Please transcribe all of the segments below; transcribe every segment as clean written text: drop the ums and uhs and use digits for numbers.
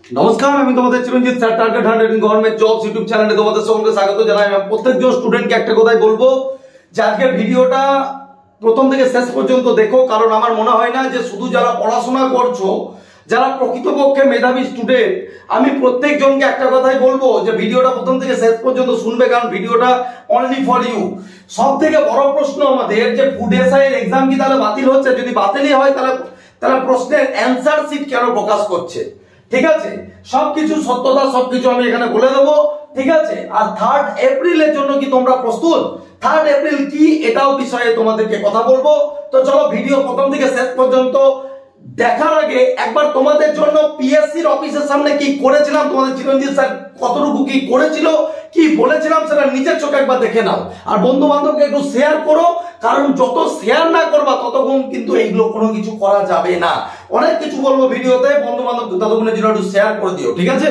নমস্কার, আমি তোমাদের Chiranjit sir, target 100 government jobs YouTube চ্যানেলে তোমাদের সকলকে স্বাগত জানাই। আমি প্রত্যেকজন স্টুডেন্টকে একটা কথাই বলবো যে আজকের ভিডিওটা প্রথম থেকে শেষ পর্যন্ত দেখো, কারণ আমার মনে হয় না যে শুধু যারা পড়াশোনা করছো, যারা প্রকৃতপক্ষে মেধাবী স্টুডেন্ট, আমি প্রত্যেকজনকে একটা কথাই বলবো যে ভিডিওটা প্রথম থেকে শেষ পর্যন্ত শুনবে, কারণ ভিডিওটা অনলি ফর ইউ। সব থেকে বড় প্রশ্ন আমাদের যে ফুড এসআই এর এক্সাম কি তাহলে বাতিল হচ্ছে? যদি বাতিলই হয় তাহলে প্রশ্নের অ্যান্সার শিট কেন প্রকাশ করছে? ঠিক আছে, সবকিছু সত্যতা সবকিছু আমি এখানে বলে দেবো। ঠিক আছে, আর 3 এপ্রিলের জন্য কি তোমরা প্রস্তুত? 3 এপ্রিল কি এটাও বিষয়ে তোমাদেরকে কথা বলবো। তো চলো ভিডিও প্রথম থেকে শেষ পর্যন্ত দেখার আগে একবার তোমাদের জন্য পিএসসির অফিসের সামনে কি করেছিলাম, তোমাদের চিরঞ্জিত স্যার কতটুকু কি করেছিল, কি বলেছিলাম সেটা নিজের চোখে একবার দেখে নাও। আর বন্ধু বান্ধবকে একটু শেয়ার করো, কারণ যত শেয়ার না করবা ততক্ষণ কিন্তু এইগুলো কোনো কিছু করা যাবে না। অনেক কিছু বলবো ভিডিওতে, বন্ধু বান্ধব ততক্ষণের জন্য একটু শেয়ার করে দিও, ঠিক আছে?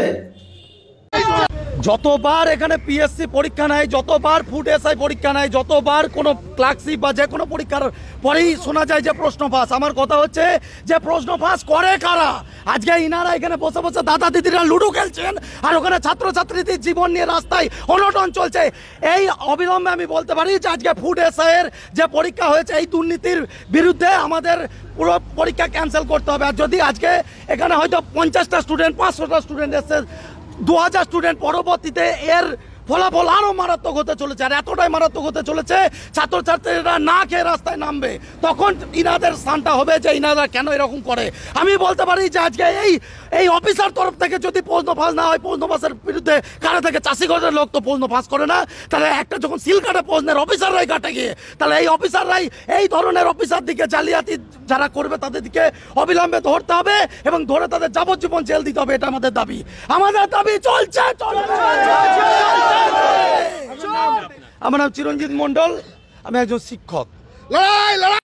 যতবার এখানে পিএসসি পরীক্ষা নেয়, যতবার ফুড এসআই পরীক্ষা নেয়, যতবার কোনো ক্লার্কশিপ বা যে কোনো পরীক্ষার পরেই শোনা যায় যে প্রশ্ন ফাঁস। আমার কথা হচ্ছে যে প্রশ্ন ফাঁস করে কারা? আজকে ইনারা এখানে বসে বসে দাদা দিদিরা লুডো খেলছেন, আর ওখানে ছাত্রছাত্রীদের জীবন নিয়ে রাস্তায় অনটন চলছে। এই অবিলম্বে আমি বলতে পারি যে আজকে ফুড এসআই এর যে পরীক্ষা হয়েছে, এই দুর্নীতির বিরুদ্ধে আমাদের পুরো পরীক্ষা ক্যান্সেল করতে হবে। আর যদি আজকে এখানে হয়তো 50টা স্টুডেন্ট 500টা স্টুডেন্ট এসে 2000 স্টুডেন্ট, পরবর্তীতে এর ফলাফল আরো মারাত্মক হতে চলেছে। আর এতটাই মারাত্মক হতে চলেছে, ছাত্রছাত্রীরা না খেয়ে রাস্তায় নামবে। তখন ইনাদের স্থানটা হবে যে ইনারা কেন এরকম করে। আমি বলতে পারি যে আজকে এই অফিসার তরফ থেকে যদি প্রশ্ন ফাঁস না হয়, প্রশ্ন ফাঁসের বিরুদ্ধে কারা থেকে চাষিগঞ্জের লোক তো প্রশ্ন ফাঁস করে না, তাহলে একটা যখন সিল কাটে প্রশ্নের অফিসাররাই কাটে গিয়ে, তাহলে এই অফিসাররাই এই ধরনের অফিসার দিকে জালিয়াতি যারা করবে তাদের দিকে অবিলম্বে ধরতে হবে এবং ধরে তাদের যাবজ্জীবন জেল দিতে হবে। এটা আমাদের দাবি, আমাদের দাবি চলছে। আমার নাম চিরঞ্জিত মন্ডল, আমি একজন শিক্ষক। লড়াই লড়াই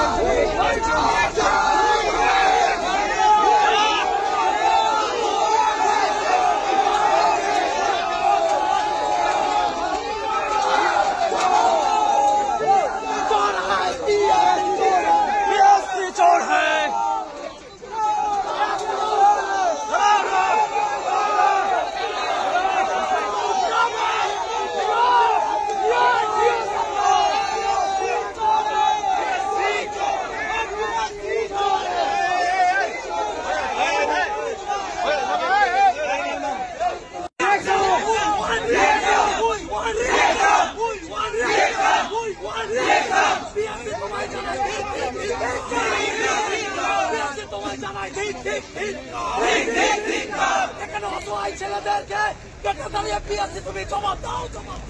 ছেলেদেরকে দেখে দাঁড়িয়ে পিএসসি তুমি জবাব দাও, জবাব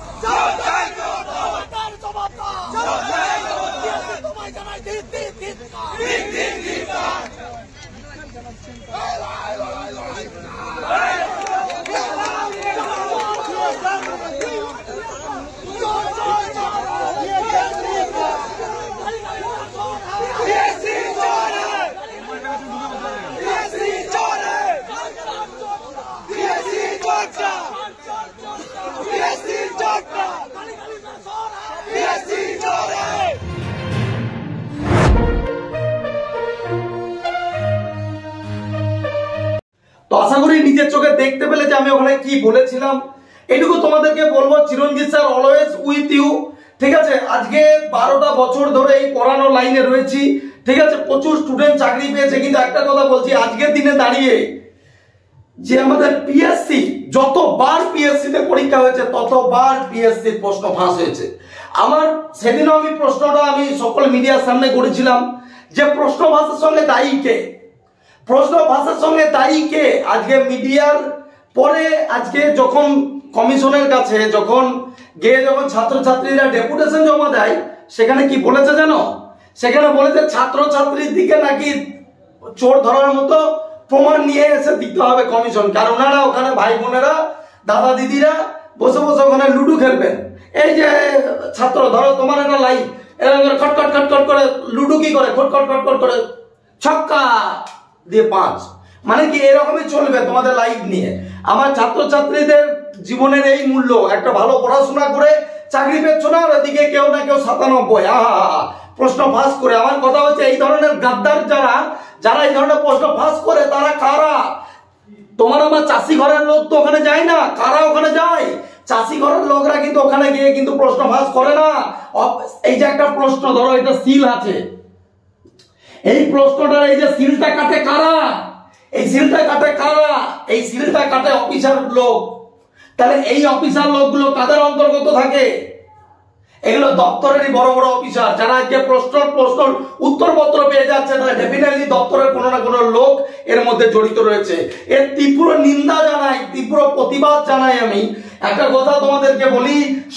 দাও, তোমায় জানাই তো আশা করি নিজের চোখে দেখতে পেলে যে আমি ওখানে কি বলেছিলাম। এটুকু তোমাদেরকে বলবো, Chiranjit sir always with you. ঠিক আছে, আজকে 12টা বছর ধরে এই পড়ানো লাইনে রয়েছি। ঠিক আছে, প্রচুর স্টুডেন্ট চাকরি পেয়েছে, কিন্তু একটা কথা বলছি, আজকের দিনে দাঁড়িয়ে যে আমাদের পিএসসি, যতবার পিএসসি তে পরীক্ষা হয়েছে ততবার পিএসসির প্রশ্ন ফাঁস হয়েছে। আমার সেদিনও আমি প্রশ্নটা আমি সকল মিডিয়ার সামনে করেছিলাম যে প্রশ্ন ফাঁসের সঙ্গে দায়ী কে? প্রশ্ন ফাঁসের সঙ্গে দায়ী কে? আজকে মিডিয়ার পরে আজকে যখন কমিশনের কাছে যখন ছাত্রছাত্রীরা ডেপুটেশন জমা দেয়, সেখানে কি বলেছে জানো? সেখানে বলেছে ছাত্রছাত্রীর দিকে নাকি চোর ধরার মতো প্রমাণ নিয়ে এসে দিতে হবে কমিশন, কারণ ওনারা ওখানে ভাই বোনেরা দাদা দিদিরা বসে বসে ওখানে লুডো খেলবেন। এই যে ছাত্র ধরো তোমার একটা লাইভ এরকম খটখট খটখট করে লুডো কি করে, খটখট খটখট করে ছক্কা দিয়ে 5, মানে কি এরকমই চলবে তোমাদের লাইভ নিয়ে। আমার ছাত্রছাত্রীদের জীবনের এই মূল্য, একটা ভালো পড়াশোনা করে চাকরি পেচ্ছ না, আর ওদিকে কেউ না কেউ 97 প্রশ্ন ফাঁস করে। আমার কথা হচ্ছে এই ধরনের গাদ্দার যারা এই ধরনের প্রশ্ন ফাঁস করে তারা কারা? তোমার আমার চাষি ঘরের লোক তো ওখানে যায় না। কারা ওখানে যায়? চাষি ঘরের লোকরা কিন্তু ওখানে গিয়ে কিন্তু প্রশ্ন ফাঁস করে না। এই যে একটা প্রশ্ন, ধরো এটা সিল আছে, এই প্রশ্নটার এই যে সিলটা কাটে কারা? এই সিলটা কাটে কারা? এই সিলটা কাটে অফিসার লোক। তাহলে এই অফিসার লোকগুলো কাদের অন্তর্গত থাকে? এগুলো দপ্তরেরই বড় বড় অফিসার, যারা যে প্রশ্ন উত্তরপত্র পেয়ে যাচ্ছে, তারা ডেফিনেটলি দপ্তরের কোনো না কোনো লোক এর মধ্যে জড়িত রয়েছে। এর তীব্র নিন্দা জানাই, তীব্র প্রতিবাদ জানাই। আমি একটা কথা তোমাদেরকে বলি,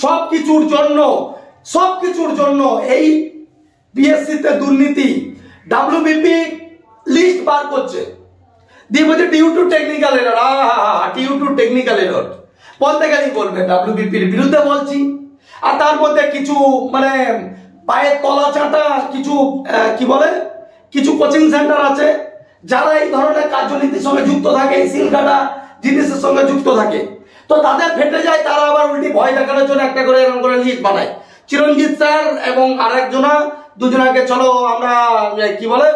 সবকিছুর জন্য এই পিএসসিতে দুর্নীতি। ডাব্লিউবিপি লিস্ট বার করছে, দিয়ে বলছে due to technical error. Due to technical error বলতে গেলেই বলবে ডাব্লিউবিপির বিরুদ্ধে বলছি। আর তার মধ্যে কিছু মানে পায়ের তলা চাটা কিছু কি বলে, কিছু কোচিং সেন্টার আছে যারা এই ধরনের কার্যনীতির সঙ্গে যুক্ত থাকে, এই সিলকাটা জিনিসের সঙ্গে যুক্ত থাকে। তো তাদের ফেটে যায়, তারা আবার উল্টি ভয় দেখানোর জন্য একটা করে এরকম করে লিস্ট বানায়। চিরঞ্জিত স্যার এবং আরেকজনা, দুজনাকে চলো আমরা কি বলে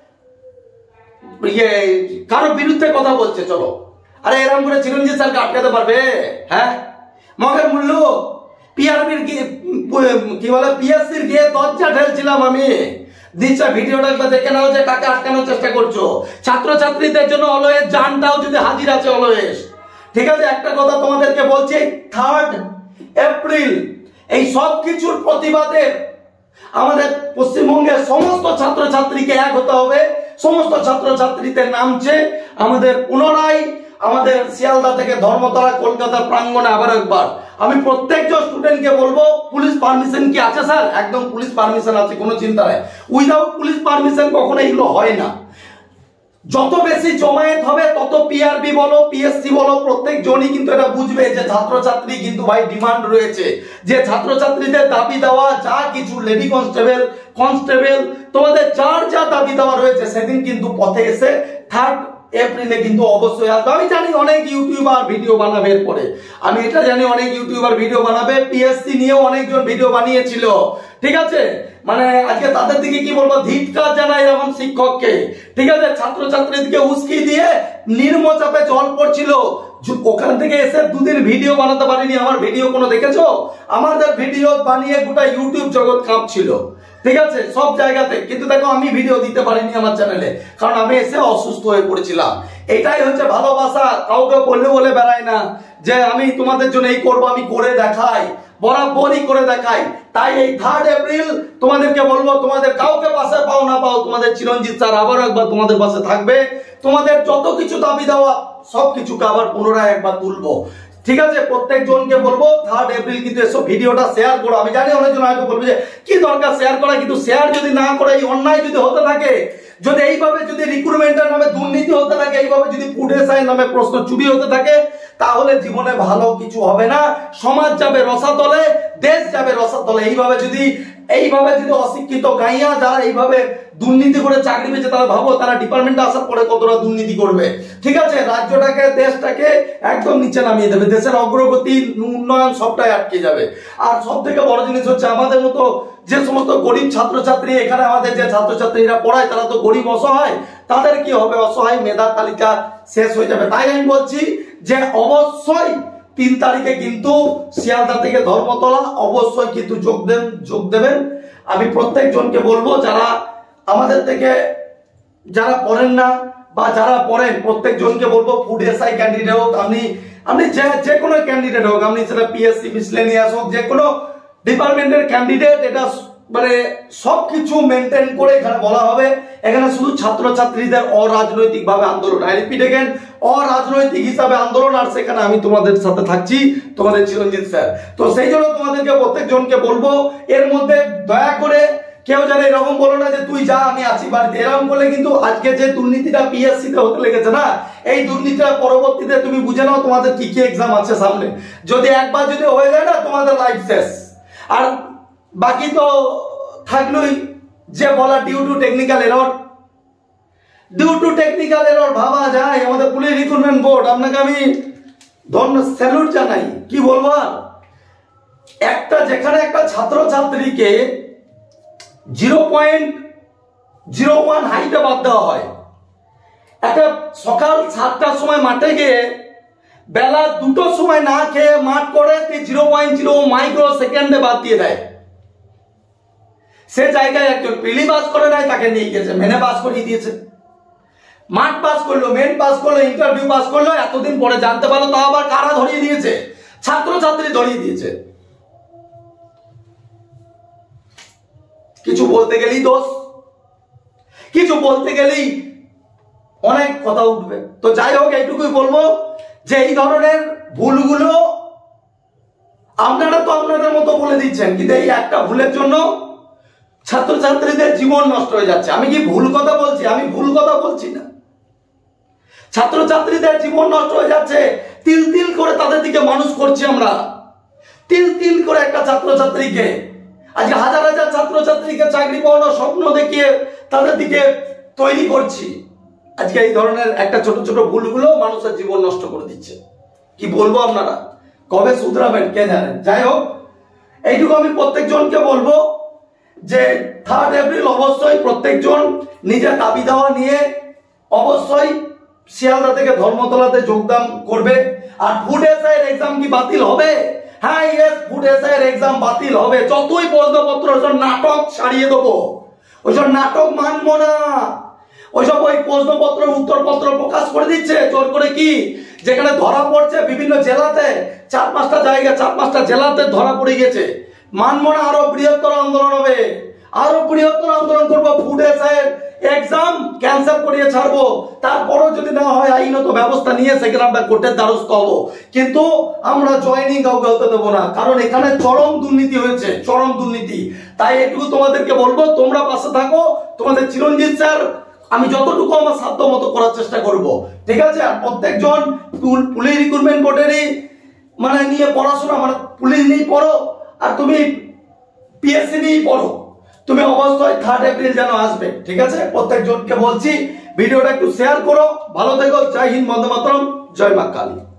কারো বিরুদ্ধে কথা বলছে, চলো। আরে এরকম করে চিরঞ্জিত স্যারকে আটকাতে পারবে? হ্যাঁ, মগের মূল্য পিআরবির কি বলে পিএসসির গিয়ে দরজা ঢেলছিলাম আমি। দিচ্ছা ভিডিওটা একবার দেখে নাও যে কাকে আটকানোর চেষ্টা করছো। ছাত্রছাত্রীদের জন্য অলওয়েজ জানটাও যদি হাজির আছে অলওয়েজ। ঠিক আছে, একটা কথা তোমাদেরকে বলছি, 3 এপ্রিল এই সব কিছুর প্রতিবাদে আমাদের পশ্চিমবঙ্গের সমস্ত ছাত্রছাত্রীকে এক হতে হবে। সমস্ত ছাত্রছাত্রীদের নামছে আমাদের পুনরায় আমাদের শিয়ালদা থেকে ধর্মতলা কলকাতার প্রাঙ্গণে আবার একবার। আমি প্রত্যেকজন স্টুডেন্টকে বলবো, পুলিশ পারমিশন কি আছে স্যার? একদম পুলিশ পারমিশন আছে, কোনো চিন্তা নেই। উইদাউট পুলিশ পারমিশন কখনো এগুলো হয় না। যত বেশি জমায়েত হবে তত পিআরবি বলো পিএসসি বলো প্রত্যেক জনই কিন্তু এটা বুঝবে যে ছাত্রছাত্রী কিন্তু ভাই ডিমান্ড রয়েছে, যে ছাত্রছাত্রীদের দাবি দেওয়া যা কিছু লেডি কনস্টেবল তোমাদের যার যা দাবি দেওয়া রয়েছে সেদিন কিন্তু পথে এসে 3 এপ্রিলে কিন্তু অবশ্যই আসবে। আমি জানি অনেক ইউটিউবার ভিডিও বানাবে, এরপরে আমি এটা জানি অনেক ইউটিউবার ভিডিও বানাবে, পিএসসি নিয়েও অনেকজন ভিডিও বানিয়েছিল। ঠিক আছে, মানে আজকে তাদের দিকে কি বলবো, ধিক্কার জানাই এরকম শিক্ষককে। ঠিক আছে, ছাত্রছাত্রীদেরকে উস্কি দিয়ে নির্মচাপে জল পড়ছিল, ওখান থেকে এসে 2 দিন ভিডিও বানাতে পারিনি। আমার ভিডিও কোনো দেখেছো? আমাদের ভিডিও বানিয়ে গোটা ইউটিউব জগৎ কাঁপছিল। ঠিক আছে, সব জায়গাতে, কিন্তু দেখো আমি ভিডিও দিতে পারিনি আমার চ্যানেলে, কারণ আমি এসে অসুস্থ হয়ে পড়েছিলাম। এটাই হচ্ছে ভালোবাসা, কাউকে বললে বলে বেড়াই না যে আমি তোমাদের জন্য এই করবো, আমি করে দেখাই, বরাবরই করে দেখাই। তাই এই 3 এপ্রিল তোমাদেরকে বলবো, তোমাদের কাউকে পাশে পাও না পাও, তোমাদের চিরঞ্জিত স্যার আবার একবার তোমাদের পাশে থাকবে। তোমাদের যত কিছু দাবি দেওয়া সব কিছুকে আবার পুনরায় একবার তুলবো। ঠিক আছে, প্রত্যেক জনকে বলবো 3 এপ্রিল কিন্তু এসব ভিডিওটা শেয়ার করো। আমি জানি অনেকজন হয়তো বলবে যে কি দরকার শেয়ার করা, কিন্তু শেয়ার যদি না করে, এই অন্যায় যদি হতে থাকে, যদি এইভাবে যদি রিক্রুটমেন্টের নামে দুর্নীতি হতে থাকে, এইভাবে যদি ফুড এসআই নামে প্রশ্ন চুরি হতে থাকে, তাহলে জীবনে ভালো কিছু হবে না। সমাজ যাবে রসাতলে, দেশ যাবে রসাতলে। এইভাবে যদি অশিক্ষিত গাইয়া যারা এইভাবে দুর্নীতি করে চাকরি পেয়েছে, তারা ভাবো তারা ডিপার্টমেন্টে আসার পরে কতটা দুর্নীতি করবে। ঠিক আছে, রাজ্যটাকে দেশটাকে একদম নিচে নামিয়ে দেবে, দেশের অগ্রগতি উন্নয়ন সবটাই আটকে যাবে। আর সব থেকে বড় জিনিস হচ্ছে আমাদের মতো যে সমস্ত গরিব ছাত্রছাত্রী, এখানে আমাদের যে ছাত্রছাত্রীরা পড়ায় তারা তো গরিব অসহায়, তাদের কি হবে? অসহায় মেধার তালিকা শেষ হয়ে যাবে। তাই আমি বলছি যে অবশ্যই 3 তারিখে কিন্তু শিয়ালদা থেকে ধর্মতলা অবশ্যই কিন্তু যোগ দেবেন। আমি প্রত্যেক জনকে বলবো, যারা আমাদের থেকে যারা পড়েন না বা যারা পড়েন, প্রত্যেক জনকে বলবো ফুড এসআই ক্যান্ডিডেট হোক, আপনি যে কোনো ক্যান্ডিডেট হোক, আপনি সেটা পিএসসি মিসলেনিয়াস হোক, যে কোনো ডিপার্টমেন্টের ক্যান্ডিডেট, এটা মানে সবকিছু মেনটেন করে এখানে বলা হবে। এখানে শুধু ছাত্রছাত্রীদের অরাজনৈতিক ভাবে আন্দোলন, আই রিপিট এগেন, অরাজনৈতিক হিসাবে আন্দোলন। আর সেখানে আমি তোমাদের সাথে থাকছি, তোমাদের চিরঞ্জিত স্যার। তো সেই জন্য তোমাদেরকে প্রত্যেক জনকে বলবো, এর মধ্যে দয়া করে কেউ যেন এরকম বলো না যে তুই যা আমি আছি বাড়িতে। এরকম করলে কিন্তু আজকে যে দুর্নীতিটা পিএসসি তে হতে লেগেছে না, এই দুর্নীতিটা পরবর্তীতে তুমি বুঝে নাও তোমাদের কি কি এক্সাম আছে সামনে। যদি একবার যদি হয়ে যায় না, তোমাদের লাইফ শেষ। আর বাকি তো থাকলোই যে বলা ডিউ টু টেকনিক্যাল এরর, ভাবা যায়। আমাদের পুলিশ রিক্রুটমেন্ট বোর্ড, আপনাকে আমি স্যালুট জানাই। কি বলবো, যেখানে একটা ছাত্রছাত্রীকে 0.01 হাইটে বাদ দেওয়া হয়, একটা সকাল 7টার সময় মাঠে গিয়ে বেলা 2টোর সময় না খেয়ে মাঠ করে 0.0 মাইক্রো সেকেন্ডে বাদ দিয়ে দেয়। সে জায়গায় একজন প্রিলি পাস করে নাই, তাকে নিয়ে গেছে মেনে পাস করিয়ে দিয়েছে। মাঠ পাস করলো, মেন পাস করলো, ইন্টারভিউ পাস করলো, এতদিন পরে জানতে পারলো, তাও আবার কারা ধরিয়ে দিয়েছে? ছাত্রছাত্রী ধরিয়ে দিয়েছে। কিছু বলতে গেলেই দোষ, কিছু বলতে গেলেই অনেক কথা উঠবে। তো যাই হোক, এইটুকুই বলবো যে এই ধরনের ভুলগুলো আপনারা তো আপনাদের মতো বলে দিচ্ছেন, কিন্তু এই একটা ভুলের জন্য ছাত্রছাত্রীদের জীবন নষ্ট হয়ে যাচ্ছে। আমি কি ভুল কথা বলছি? আমি ভুল কথা বলছি না। ছাত্রছাত্রীদের জীবন নষ্ট হয়ে যাচ্ছে, তিল তিল করে তাদের দিকে মানুষ করছি আমরা, তিল তিল করে একটা ছাত্রছাত্রীকে, আজকে হাজার হাজার ছাত্রছাত্রীকে চাকরি পাওয়ানোর স্বপ্ন দেখিয়ে তাদের দিকে তৈরি করছি। আজকে এই ধরনের একটা ছোট ছোট ভুলগুলো মানুষের জীবন নষ্ট করে দিচ্ছে। কি বলবো, আপনারা কবে শুধরাবেন কে জানেন। যাই হোক, এইটুকু আমি প্রত্যেকজনকে বলবো যে 3 এপ্রিল অবশ্যই প্রত্যেকজন নিজের দাবি দেওয়া নিয়ে অবশ্যই শিয়ালদা থেকে ধর্মতলাতে যোগদান করবে। আর ফুড এসআইয়ের এক্সাম কি বাতিল হবে? হ্যাঁ, ইয়েস, ফুড এসআইয়ের এক্সাম বাতিল হবে। যতই প্রশ্নপত্র ওইসব নাটক সারিয়ে দেবো, ওইসব নাটক মানবো না। ওইসব ওই প্রশ্নপত্র উত্তরপত্র প্রকাশ করে দিচ্ছে জোর করে, কি যেখানে ধরা পড়ছে বিভিন্ন জেলাতে, 4-5টা জায়গা 4-5টা জেলাতে ধরা পড়ে গেছে। মানবো না, আরো বৃহত্তর আন্দোলন হবে, আরো বৃহত্তর আন্দোলন করবো। ফুড এসআইয়ের এক্সাম ক্যান্সেল করিয়ে ছাড়বো। তারপরও যদি না হয় আইনত ব্যবস্থা নিয়ে সেখানে আমরা কোর্টের দ্বারস্থ হবো, কিন্তু আমরা জয়েনিং কাউকে হতে দেবো না, কারণ এখানে চরম দুর্নীতি হয়েছে, চরম দুর্নীতি। তাই এটুকু তোমাদেরকে বলবো, তোমরা পাশে থাকো। তোমাদের চিরঞ্জিত স্যার আমি যতটুকু আমার সাধ্য মতো করার চেষ্টা করব, ঠিক আছে? আর প্রত্যেকজন পুলিশ রিক্রুটমেন্ট বোর্ডেরই মানে নিয়ে পড়াশোনা, মানে পুলিশ নিয়ে পড়ো, আর তুমি পিএসসি নিয়ে পড়ো, তুমি অবশ্যই 3 এপ্রিল যেন আসবে, ঠিক আছে? প্রত্যেকজনকে বলছি ভিডিওটা একটু শেয়ার করো। ভালো থেকো। জয় হিন্দ, বন্দে মাতরম, জয় মা কালী।